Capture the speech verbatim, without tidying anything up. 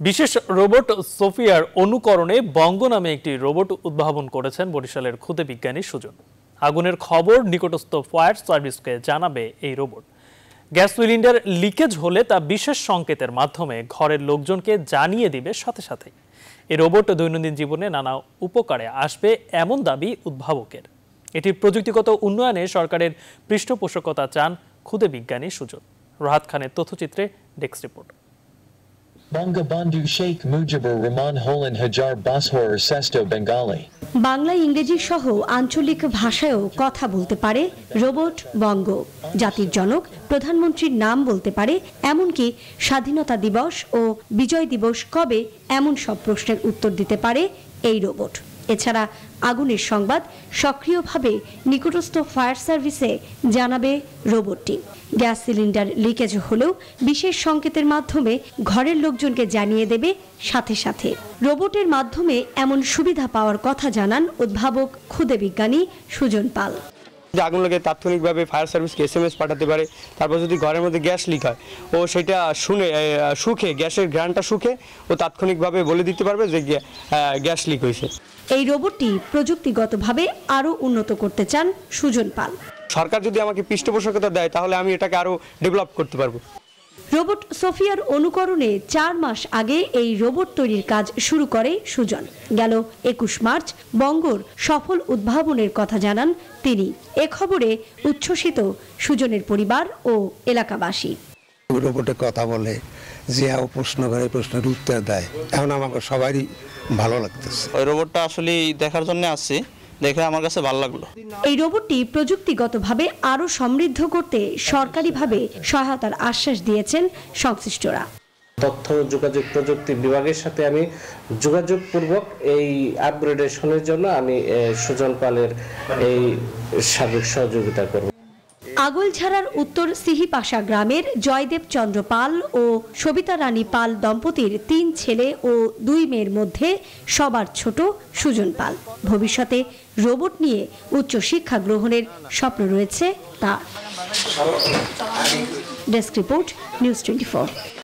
বিশেষ রোবট সোফিয়ার অনুকরণে বঙ্গ নামে একটি রোবট উদ্ভাবন করেছেন বরিশালের ক্ষুদে বিজ্ঞানী সুজন। আগুনের খবর নিকটস্থ ফায়ার সার্ভিসকে জানাবে এই রোবট। গ্যাস সিলিন্ডার লিকেজ হলে তা বিশেষ সংকেতের মাধ্যমে ঘরের লোকজনকে জানিয়ে দিবে সাথে সাথে। এই রোবট দৈনন্দিন জীবনে নানা উপকারে আসবে এমন দাবি উদ্ভাবকের। এটির প্রযুক্তিগত উন্নয়নে সরকারের পৃষ্ঠপোষকতা চান ক্ষুদে বিজ্ঞানী সুজন। রাহাত খানের তথ্যচিত্রে ডেস্ক রিপোর্ট। বঙ্গবন্ধু শেখ মুজিবুর রহমান হলেন হাজার বছরের শ্রেষ্ঠ বাঙালি। বাংলা ইংরেজি সহ আঞ্চলিক ভাষায়ও কথা বলতে পারে রোবট বঙ্গ। জাতির জনক প্রধানমন্ত্রীর নাম বলতে পারে, এমনকি স্বাধীনতা দিবস ও বিজয় দিবস কবে এমন সব প্রশ্নের উত্তর দিতে পারে এই রোবট। এছাড়া আগুনের সংবাদ সক্রিয়ভাবে নিকটস্থ ফায়ার সার্ভিসে জানাবে রোবটটি। গ্যাস সিলিন্ডার লিকেজ হলেও বিশেষ সংকেতের মাধ্যমে ঘরের লোকজনকে জানিয়ে দেবে সাথে সাথে। রোবটের মাধ্যমে এমন সুবিধা পাওয়ার কথা জানান উদ্ভাবক ক্ষুদে বিজ্ঞানী সুজন পাল। আগুন লাগে তাৎক্ষণিকভাবে ফায়ার সার্ভিসকে এস এম এস পাঠাতে পারে। তারপর যদি ঘরের মধ্যে গ্যাস লিক হয় ও সেটা শুনে শুকে গ্যাসের ঘ্রাণটা শুকে ও তাৎক্ষণিকভাবে বলে দিতে পারবে যে গ্যাস লিক হয়েছে। এই রোবটটি প্রযুক্তিগতভাবে আরও উন্নত করতে চান সুজন পাল। সরকার যদি আমাকে পৃষ্ঠপোষকতা দেয় তাহলে আমি এটাকে আরও ডেভেলপ করতে পারবো। রোবট সোফিয়ার অনুকরণে চার মাস আগে এই রোবট তৈরির কাজ শুরু করে সুজন। গেল একুশ মার্চ বঙ্গর সফল উদ্ভাবনের কথা জানান তিনি। এ খবরে উচ্ছ্বসিত সুজনের পরিবার ও এলাকাবাসী। রোবটে কথা বলে, যে প্রশ্ন করে প্রশ্নের উত্তর দেয়, এখন আমাকে সবারই ভালো লাগতেছে। ওই রোবটটা আসলে দেখার জন্য আসছি, দেখে আমার কাছে ভালো লাগলো। এই রোবটটি প্রযুক্তিগতভাবে আরো সমৃদ্ধ করতে সরকারিভাবে সহায়তার আশ্বাস দিয়েছেন সংশ্লিষ্টরা। তথ্য যোগাযোগ প্রযুক্তি বিভাগের সাথে আমি যোগাযোগপূর্বক এই আপগ্রেডেশনের জন্য আমি সুজন পালের এই সার্বিক সহযোগিতা করব। আগলঝাড়ার উত্তর সিহিপাশা গ্রামের জয়দেব চন্দ্র পাল ও সবিতা রানী পাল দম্পতির তিন ছেলে ও দুই মেয়ের মধ্যে সবার ছোট সুজন পাল। ভবিষ্যতে রোবট নিয়ে উচ্চ শিক্ষা গ্রহণের স্বপ্ন রয়েছে তার। Desk report, news twenty four.